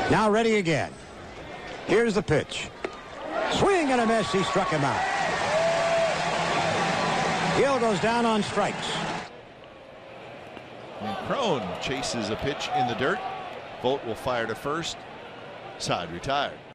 Now ready again. Here's the pitch. Swing and a miss. He struck him out. Hill goes down on strikes. And Crone chases a pitch in the dirt. Vogt will fire to first. Side retired.